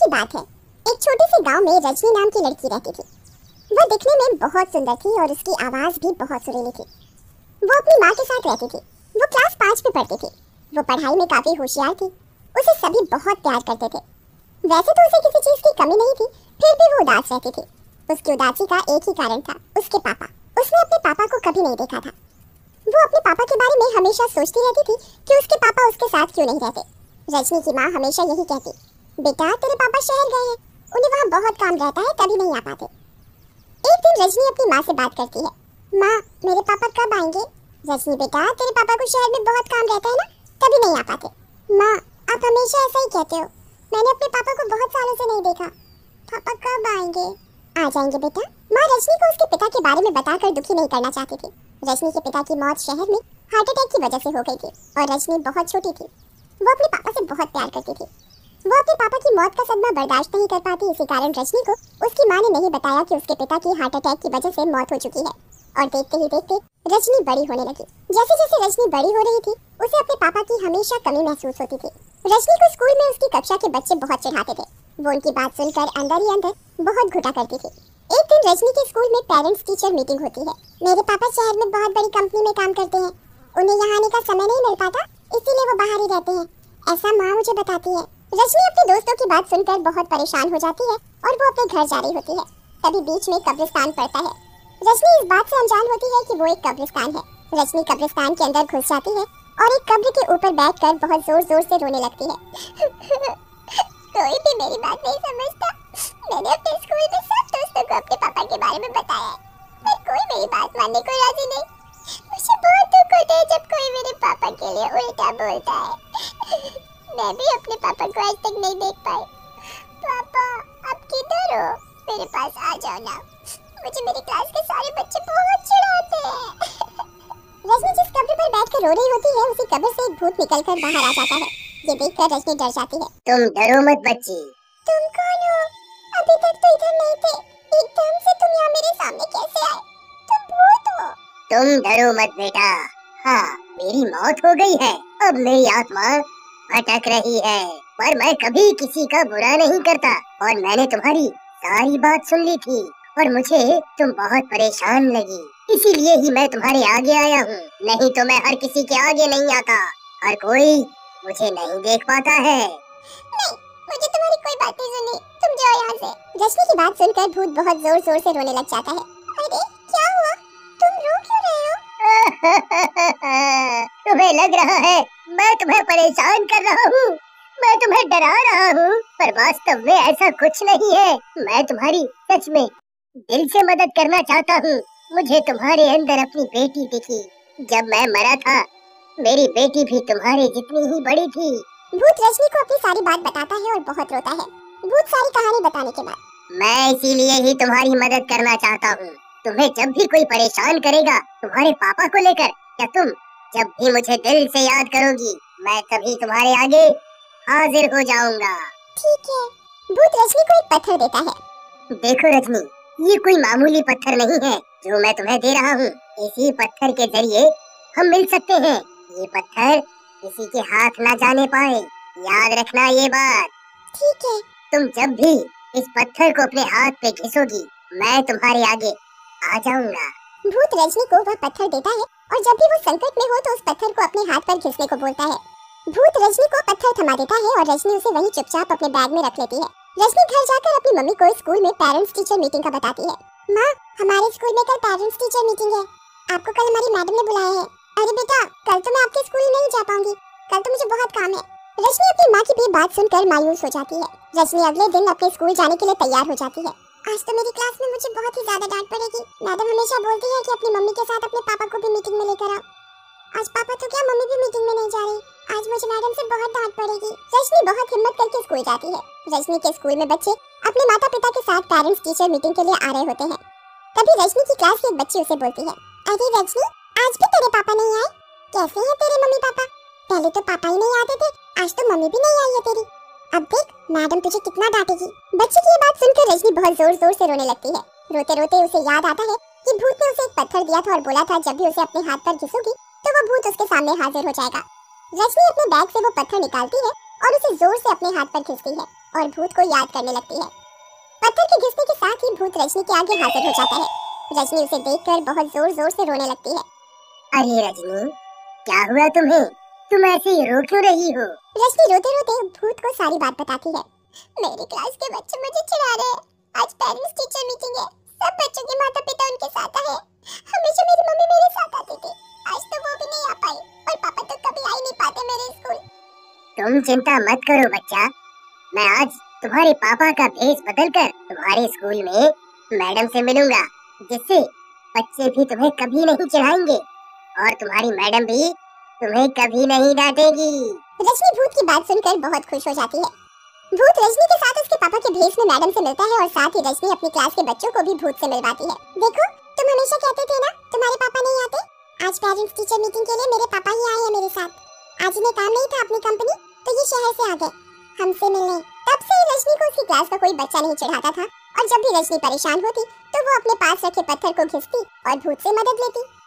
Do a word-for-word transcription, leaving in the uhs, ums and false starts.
की बात है, एक छोटे से गांव में रजनी नाम की लड़की रहती थी। वह दिखने में बहुत सुंदर थी और उसकी आवाज भी बहुत सुरीली थी। वो अपनी माँ के साथ रहती थी। वो क्लास पाँच में पढ़ती थी। वो पढ़ाई में काफी होशियार थी। उसे सभी बहुत प्यार करते थे। वैसे तो उसे किसी चीज की कमी नहीं थी, फिर भी वो उदास रहती थी। उसकी उदासी का एक ही कारण था, उसके पापा। उसने अपने पापा को कभी नहीं देखा था। वो अपने पापा के बारे में हमेशा सोचती रहती थी कि उसके पापा उसके साथ क्यों नहीं रहते। रजनी की माँ हमेशा यही कहती, बेटा तेरे पापा शहर गए हैं, उन्हें वहाँ बहुत काम रहता है, तभी नहीं आ पाते। एक दिन रजनी अपनी माँ से बात करती है, माँ मेरे पापा कब आएंगे? रजनी बेटा तेरे पापा को शहर में बहुत काम रहता है ना, तभी नहीं आ पाते। माँ आप हमेशा ऐसा ही कहते हो, मैंने अपने पापा को बहुत सालों से नहीं देखा, पापा कब आएंगे? आ जाएंगे बेटा। माँ रजनी को उसके पिता के बारे में बताकर दुखी नहीं करना चाहती थी। रजनी के पिता की मौत शहर में हार्ट अटैक की वजह से हो गई थी और रजनी बहुत छोटी थी। वो अपने पापा से बहुत प्यार करती थी। वो अपने पापा की मौत का सदमा बर्दाश्त नहीं कर पाती। इसी कारण रजनी को उसकी माँ ने नहीं बताया कि उसके पिता की हार्ट अटैक की वजह से मौत हो चुकी है। और देखते ही देखते रजनी बड़ी होने लगी। जैसे जैसे रजनी बड़ी हो रही थी, उसे अपने पापा की हमेशा कमी महसूस होती थी। रजनी को स्कूल में उसकी कक्षा के बच्चे बहुत चिढ़ाते थे। वो उनकी बात सुनकर अंदर ही अंदर बहुत घुटा करती थी। एक दिन रजनी के स्कूल में पेरेंट्स टीचर मीटिंग होती है। मेरे पापा शहर में बहुत बड़ी कंपनी में काम करते हैं, उन्हें यहाँ आने का समय नहीं मिल पाता, इसीलिए वो बाहर ही रहते हैं, ऐसा माँ मुझे बताती है। रजनी अपने दोस्तों की बात सुनकर बहुत परेशान हो जाती है और वो अपने घर जा रही होती है। तभी बीच में कब्रिस्तान पड़ता है। रजनी इस बात से अनजान होती है कि वो एक कब्रिस्तान है। रजनी कब्रिस्तान के अंदर घुस जाती है और एक कब्र के ऊपर बैठकर बहुत जोर जोर से रोने लगती है। कोई भी मेरी बात नहीं समझता। मैंने अपने स्कूल में सब दोस्तों को अपने पापा के बारे में बताया है, पर कोई मेरी बात मानने को राजी नहीं। मुझे बहुत दुख होता है जब कोई मेरे पापा के लिए उल्टा बोलता है। मैं भी अपने पापा को आज तक नहीं देख पाई। पापा आप किधर हो? मेरे पास आ जाओ ना, मुझे मेरी क्लास के सारे बच्चे बहुत चिढ़ाते हैं। रजनी जिस कब्र पर बैठकर रो रही होती है, उसी कब्र से एक भूत निकलकर बाहर आ जाता है। ये देखकर रजनी डर जाती है। तुम डरो मत बच्ची। तुम कौन हो? अभी तक तो इधर नहीं थे, एकदम से तुम यहाँ मेरे सामने कैसे आए? तुम भूत हो? तुम डरो मत बेटा। हाँ मेरी मौत हो गई है, अब मेरी आत्मा भटक रही है, पर मैं कभी किसी का बुरा नहीं करता। और मैंने तुम्हारी सारी बात सुन ली थी और मुझे तुम बहुत परेशान लगी, इसीलिए ही मैं तुम्हारे आगे आया हूँ। नहीं तो मैं हर किसी के आगे नहीं आता, हर कोई मुझे नहीं देख पाता है। नहीं, मुझे तुम्हारी कोई बात नहीं सुननी, तुम जाओ यहाँ से। रजनी की बात सुनकर भूत बहुत जोर जोर से रोने लग जाता है। अरे क्या हुआ? तुम रो क्यों रहे हो? तुम्हें लग रहा है मैं तुम्हें परेशान कर रहा हूँ, मैं तुम्हें डरा रहा हूँ, पर वास्तव में ऐसा कुछ नहीं है। मैं तुम्हारी सच में दिल से मदद करना चाहता हूँ। मुझे तुम्हारे अंदर अपनी बेटी दिखी। जब मैं मरा था, मेरी बेटी भी तुम्हारे जितनी ही बड़ी थी। भूत रजनी को अपनी सारी बात बताता है और बहुत रोता है। भूत सारी कहानी बताने के बाद, मैं इसीलिए ही तुम्हारी मदद करना चाहता हूँ। तुम्हें जब भी कोई परेशान करेगा तुम्हारे पापा को लेकर, या तुम जब भी मुझे दिल से याद करोगी, मैं तभी तुम्हारे आगे हाजिर हो जाऊंगा। ठीक है। भूत रजनी को एक पत्थर देता है। देखो रजनी, ये कोई मामूली पत्थर नहीं है जो मैं तुम्हें दे रहा हूँ। इसी पत्थर के जरिए हम मिल सकते हैं। ये पत्थर किसी के हाथ ना जाने पाए, याद रखना ये बात। ठीक है। तुम जब भी इस पत्थर को अपने हाथ पे घिसोगी, मैं तुम्हारे आगे आ जाऊंगा। भूत रजनी को वह पत्थर देता है और जब भी वो संकट में हो तो उस पत्थर को अपने हाथ पर घिसने को बोलता है। भूत रजनी को पत्थर थमा देता है और रजनी उसे वहीं चुपचाप अपने बैग में रख लेती है। रजनी घर जाकर अपनी मम्मी को स्कूल में पेरेंट्स टीचर मीटिंग का बताती है। माँ, हमारे स्कूल में कल पेरेंट्स टीचर मीटिंग है, आपको कल हमारी मैडम ने बुलाया है। अरे बेटा, कल तो मैं आपके स्कूल नहीं जा पाऊंगी, कल तो मुझे बहुत काम है। रजनी अपनी माँ की भी बात सुनकर मायूस हो जाती है। रजनी अगले दिन अपने स्कूल जाने के लिए तैयार हो जाती है। आज तो मेरी क्लास में मुझे बहुत ही ज्यादा डांट पड़ेगी। मैडम हमेशा बोलती है कि अपनी मम्मी के साथ अपने पापा को भी मीटिंग में लेकर आओ। आज पापा तो क्या, मम्मी भी मीटिंग में नहीं जा रही। आज मुझे मैडम से बहुत डांट पड़ेगी। रजनी बहुत हिम्मत करके स्कूल जाती है। रजनी के स्कूल में बच्चे अपने माता पिता के साथ पेरेंट्स टीचर मीटिंग के लिए आ रहे होते हैं। तभी रजनी की क्लास की एक बच्ची उसे बोलती है, अरे रजनी, आज भी तेरे पापा नहीं आए? कैसे हैं तेरे मम्मी पापा? पहले तो पापा ही नहीं आते थे, आज तो मम्मी भी नहीं आई है तेरी। अब देख मैडम तुझे कितना डांटेगी। बच्ची की ये बात सुनकर रजनी बहुत जोर जोर से रोने लगती है। रोते रोते उसे याद आता है कि भूत ने उसे एक पत्थर दिया था और बोला था जब भी उसे अपने हाथ पर घिसोगी तो वो भूत उसके सामने हाजिर हो जाएगा। रजनी अपने बैग से वो पत्थर निकालती है और उसे जोर से अपने हाथ पर घिसती है। और भूत को याद करने लगती है। पत्थर के घिसने के साथ ही भूत रजनी के आगे हाजिर हो जाता है। रजनी उसे देखकर बहुत जोर जोर से रोने लगती है। अरे रजनी, क्या हुआ तुम्हें? तुम ऐसे रो क्यों रही हो? रजनी रोते रोते भूत को सारी बात बताती है। मेरी क्लास के बच्चे मुझे चिढ़ा रहे हैं। आज पेरेंट्स टीचर मीटिंग है। सब बच्चों के माता पिता उनके साथ आए। हमेशा मेरी मम्मी मेरे साथ आती थी, आज तो वो भी नहीं आ पाई और पापा तो कभी आ ही नहीं पाते मेरे स्कूल। तुम चिंता मत करो बच्चा, मैं आज तुम्हारे पापा का भेष बदलकर तुम्हारे स्कूल में मैडम से मिलूंगा, जिससे बच्चे भी तुम्हें कभी नहीं चिढ़ाएंगे और तुम्हारी मैडम भी तुम्हें कभी नहीं डांटेगी। रजनी भूत की बात सुनकर बहुत खुश हो जाती है। भूत रजनी के साथ उसके पापा के भेष में मैडम से मिलता है और साथ ही रजनी अपनी क्लास के बच्चों को भी भूत से मिलवाती है। देखो, तुम हमेशा कहते थे ना तुम्हारे पापा नहीं आते, आज पेरेंट्स टीचर मीटिंग के लिए मेरे पापा ही आए हैं मेरे साथ। आज इन्हें काम नहीं था अपनी कंपनी, तो ये शहर से आ गए हमसे मिलने। तब से रजनी को उसकी क्लास का कोई बच्चा नहीं चिढ़ाता था और जब भी रजनी परेशान होती तो वो अपने पास रखे पत्थर को घिसती और भूत से मदद लेती।